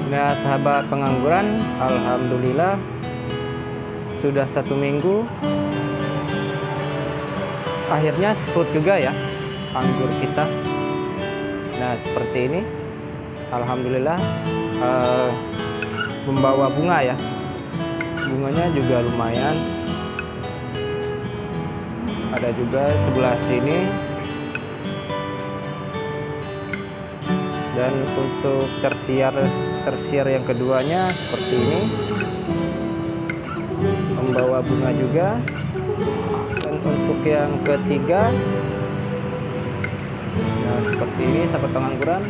Nah, sahabat pengangguran, alhamdulillah sudah 1 minggu akhirnya sprout juga ya anggur kita. Nah, seperti ini alhamdulillah membawa bunga ya, bunganya juga lumayan. Ada juga sebelah sini. Dan untuk tersier yang keduanya seperti ini, membawa bunga juga. Dan untuk yang ketiga, nah seperti ini sahabat pengangguran.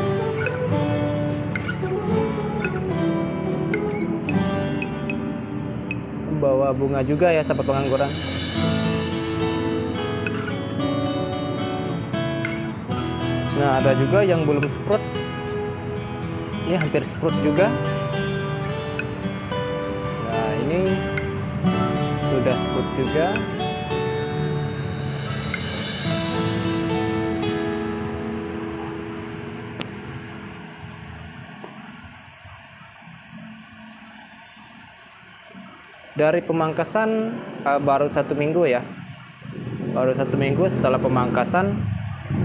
Membawa bunga juga ya sahabat pengangguran. Nah, ada juga yang belum sprout. Ini hampir sprout juga. Nah, ini sudah sprout juga. Dari pemangkasan baru 1 minggu ya. Baru 1 minggu setelah pemangkasan.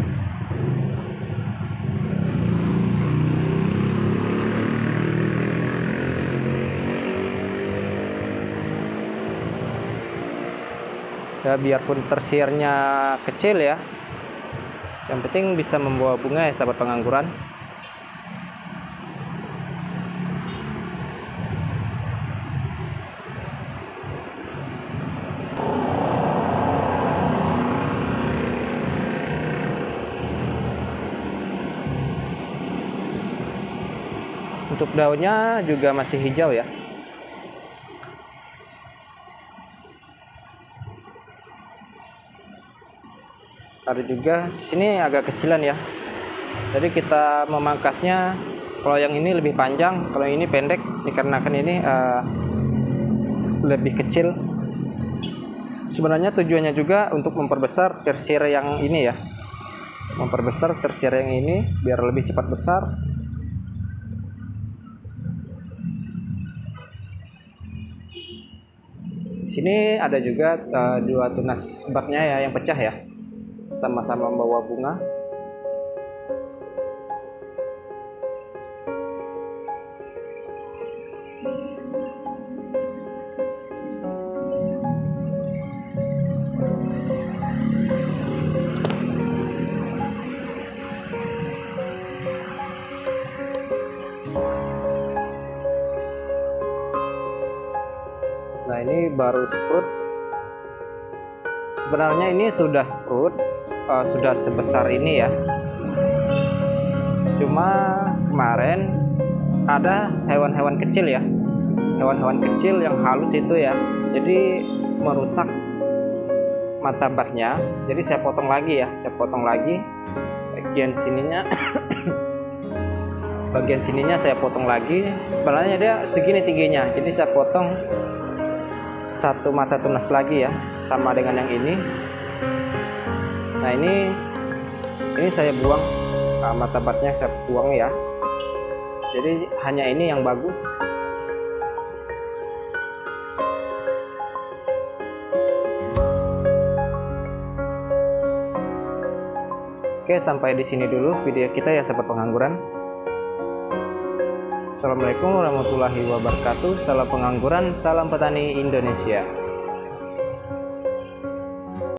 Ya, biarpun tersiernya kecil ya, yang penting bisa membawa bunga ya sahabat pengangguran. Untuk daunnya juga masih hijau ya. Ada juga di sini agak kecilan ya. Jadi kita memangkasnya, kalau yang ini lebih panjang, kalau ini pendek, dikarenakan ini lebih kecil. Sebenarnya tujuannya juga untuk memperbesar tersier yang ini ya, memperbesar tersier yang ini biar lebih cepat besar. Di sini ada juga 2 tunas baknya ya yang pecah ya. Sama-sama membawa bunga. Nah, ini baru sprout. Sebenarnya ini sudah sprout, sudah sebesar ini ya. Cuma kemarin ada hewan-hewan kecil ya, hewan-hewan kecil yang halus itu ya, jadi merusak martabatnya. Jadi saya potong lagi ya, saya potong lagi bagian sininya. Bagian sininya saya potong lagi. Sebenarnya dia segini tingginya, jadi saya potong 1 mata tunas lagi ya, sama dengan yang ini. Nah, ini saya buang, martabatnya saya buang ya. Jadi hanya ini yang bagus. Oke, sampai di sini dulu video kita ya sahabat pengangguran. Assalamualaikum warahmatullahi wabarakatuh. Salam pengangguran, salam petani Indonesia.